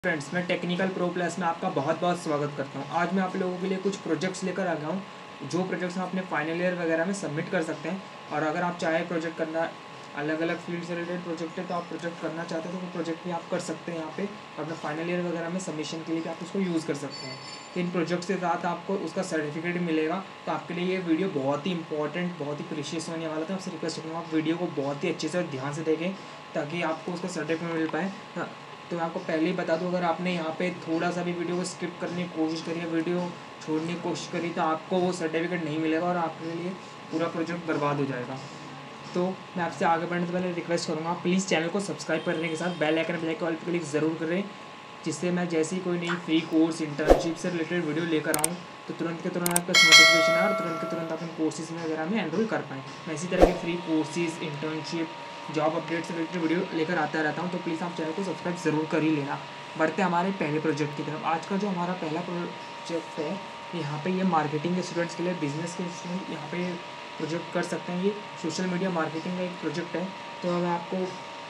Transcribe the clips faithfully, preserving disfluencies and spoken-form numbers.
Friends, मैं technical pro plus में आपका बहुत बहुत स्वागत करता हूं। आज मैं आप लोगों के लिए कुछ प्रोजेक्ट्स लेकर आ गया हूं, जो प्रोजेक्ट्स हम अपने फाइनल ईयर वगैरह में सबमिट कर सकते हैं। और अगर आप चाहे प्रोजेक्ट करना, अलग अलग फील्ड से रिलेटेड प्रोजेक्ट है तो आप प्रोजेक्ट करना चाहते हैं तो वो प्रोजेक्ट भी आप कर सकते हैं यहाँ पे अपने फाइनल ईयर वगैरह में सबमिशन के लिए, कि आप उसको यूज़ कर सकते हैं। तो इन प्रोजेक्ट्स के साथ आपको उसका सर्टिफिकेट मिलेगा। तो आपके लिए ये वीडियो बहुत ही इंपॉर्टेंट, बहुत ही प्रीशियस होने वाला था। आपसे रिक्वेस्ट करूँगा आप वीडियो को बहुत ही अच्छे से और ध्यान से देखें ताकि आपको उसका सर्टिफिकेट मिल पाए। तो मैं आपको पहले ही बता दूं, अगर आपने यहाँ पे थोड़ा सा भी वीडियो को स्किप करने की कोशिश करी है, वीडियो छोड़ने की कोशिश करी, तो आपको वो सर्टिफिकेट नहीं मिलेगा और आपके लिए पूरा प्रोजेक्ट बर्बाद हो जाएगा। तो मैं आपसे आगे बढ़ने से पहले रिक्वेस्ट करूँगा, प्लीज़ चैनल को सब्सक्राइब करने के साथ बेल आइकन बेल आइकन पर क्लिक ज़रूर करें, जिससे मैं जैसे ही कोई नई फ्री कोर्स, इंटर्नशिप से रिलेटेड वीडियो लेकर आऊँ तो तुरंत के तुरंत आपका नोटिफिकेशन आए और तुरंत के तुरंत अपने कोर्सेज में वगैरह में एनरोल कर पाएँ। मैं इसी तरह के free courses, internship, job update से रिलेटेड वीडियो लेकर आता रहता हूँ। तो प्लीज़ आप चैनल को सब्सक्राइब ज़रूर कर ही लेना। बढ़ते हमारे पहले प्रोजेक्ट की तरफ। आज का जो हमारा पहला प्रोजेक्ट है, यहाँ पे ये मार्केटिंग के स्टूडेंट्स के लिए, बिजनेस के स्टूडेंट यहाँ पे प्रोजेक्ट कर सकते हैं। ये सोशल मीडिया मार्केटिंग का एक प्रोजेक्ट है। तो मैं आपको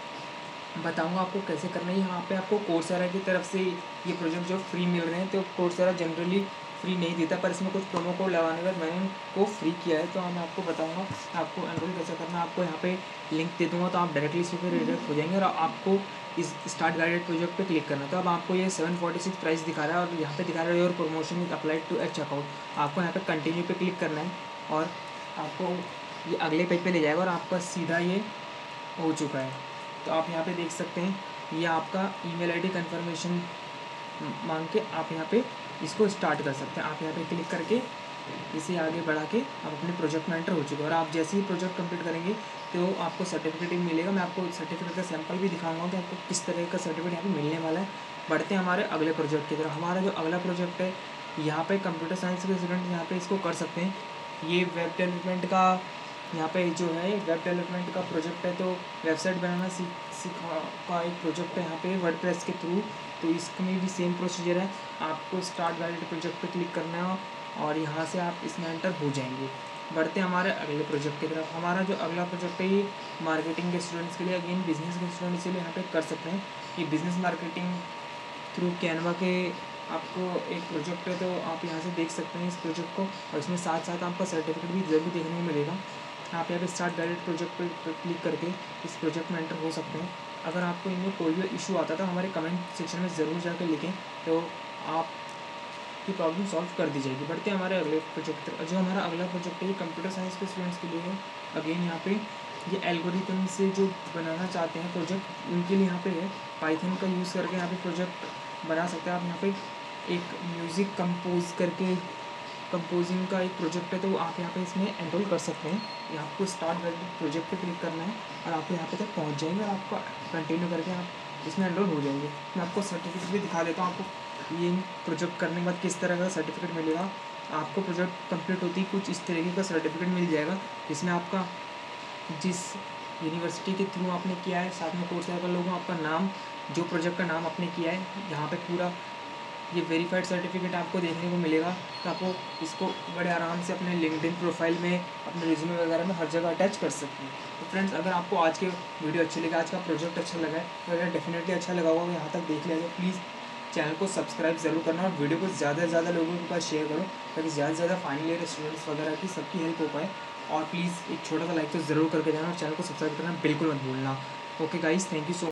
बताऊंगा आपको कैसे करना है। यहाँ पे आपको कोर्सेरा की तरफ से ये प्रोजेक्ट जो फ्री मिल रहे हैं। तो कोर्सेरा जनरली फ्री नहीं देता, पर इसमें कुछ प्रोमो कोड लगाने के बाद मैंने को फ्री किया है। तो मैं आपको बताऊंगा आपको एनरोल कैसे करना है। आपको यहाँ पे लिंक दे दूँगा, तो आप डायरेक्टली इसी पर रिडायरेक्ट हो जाएंगे और आपको इस स्टार्ट गाइडेड प्रोजेक्ट पे क्लिक करना है। तो अब आपको ये सेवन फोर्टी सिक्स प्राइस दिखा रहा है और यहाँ पे दिखा रहा है your promotion is applied to H account. आपको यहाँ पे कंटिन्यू पे क्लिक करना है और आपको ये अगले पेज पे ले जाएगा और आपका सीधा ये हो चुका है। तो आप यहाँ पे देख सकते हैं, ये आपका ईमेल आईडी कंफर्मेशन मांग के आप यहाँ पे इसको स्टार्ट कर सकते हैं। आप यहाँ पे क्लिक करके इसे आगे बढ़ा के आप अपने प्रोजेक्ट में एंटर हो चुके हैं। और आप जैसे ही प्रोजेक्ट कंप्लीट करेंगे तो आपको सर्टिफिकेट भी मिलेगा। मैं आपको सर्टिफिकेट का सैंपल भी दिखाऊंगा कि आपको किस तरह का सर्टिफिकेट यहाँ पे मिलने वाला है। बढ़ते हैं हमारे अगले प्रोजेक्ट की तरफ। हमारा जो अगला प्रोजेक्ट है, यहाँ पे कंप्यूटर साइंस के स्टूडेंट यहाँ पे इसको कर सकते हैं। ये वेब डेवलपमेंट का यहाँ पे जो है वेब डेवलपमेंट का प्रोजेक्ट है। तो वेबसाइट बनाना सीख सीखा का एक प्रोजेक्ट है यहाँ पे वर्डप्रेस के थ्रू। तो इसमें भी सेम प्रोसीजर है। आपको स्टार्ट गाइडेड प्रोजेक्ट पे क्लिक करना है और यहाँ से आप इसमें एंटर हो जाएंगे। बढ़ते हैं हमारे अगले प्रोजेक्ट की तरफ। हमारा जो अगला प्रोजेक्ट है, ये मार्केटिंग के स्टूडेंट्स के लिए, अगेन बिजनेस के स्टूडेंट्स के लिए यहाँ पे कर सकते हैं। ये बिजनेस मार्केटिंग थ्रू कैनवा के आपको एक प्रोजेक्ट है। तो आप यहाँ से देख सकते हैं इस प्रोजेक्ट को, और इसमें साथ साथ आपका सर्टिफिकेट भी जरूर देखने को मिलेगा। आप यहाँ पे स्टार्ट गाइडेड प्रोजेक्ट पर क्लिक करके इस प्रोजेक्ट में एंटर हो सकते हैं। अगर आपको इनमें कोई भी इशू आता तो हमारे कमेंट सेक्शन में ज़रूर जाकर लिखें, तो आपकी प्रॉब्लम सॉल्व कर दी जाएगी। बढ़ते हैं हमारे अगले प्रोजेक्ट पर। जो हमारा अगला प्रोजेक्ट है, ये कंप्यूटर साइंस के स्टूडेंट्स के लिए है। अगेन यहाँ पे ये एल्गोरिथम से जो बनाना चाहते हैं प्रोजेक्ट, उनके लिए यहाँ पे है। पाइथन का यूज़ करके यहाँ पे प्रोजेक्ट बना सकते हैं। आप यहाँ पे एक म्यूज़िक कंपोज करके कंपोजिंग का एक प्रोजेक्ट है, तो आप यहाँ पे इसमें एनरोल कर सकते हैं। ये आपको स्टार्ट प्रोजेक्ट पे क्लिक करना है और आपको यहाँ पे तक पहुँच जाएंगे और आपका कंटिन्यू करके आप इसमें एनरोल हो जाएंगे। मैं आपको सर्टिफिकेट भी दिखा देता हूँ, आपको ये प्रोजेक्ट करने के बाद किस तरह का सर्टिफिकेट मिलेगा। आपको प्रोजेक्ट कंप्लीट होती कुछ इस तरीके का सर्टिफिकेट मिल जाएगा, जिसमें आपका जिस यूनिवर्सिटी के थ्रू आपने किया है, साथ में कोर्स का लोगो, आपका नाम, जो प्रोजेक्ट का नाम आपने किया है, यहाँ पे पूरा ये वेरीफाइड सर्टिफिकेट आपको देखने को मिलेगा। तो आपको इसको बड़े आराम से अपने लिंक्डइन प्रोफाइल में, अपने रिज्यूमे वगैरह में हर जगह अटैच कर सकते हैं। तो फ्रेंड्स, अगर आपको आज के वीडियो अच्छी लगे, आज का प्रोजेक्ट अच्छा लगा है, तो अगर डेफिनेटली अच्छा लगा होगा, यहाँ तक देख लिया तो प्लीज़ चैनल को सब्सक्राइब ज़रूर करना और वीडियो को ज़्यादा से ज़्यादा लोगों के पास शेयर करो, ताकि ज़्यादा से ज़्यादा फाइनल ईयर स्टूडेंट्स वगैरह की सबकी हेल्प हो पाए। और प्लीज़ एक छोटा सा लाइक तो ज़रूर करके जाना और चैनल को सब्सक्राइब करना बिल्कुल मत भूलना। Okay guys, thank you so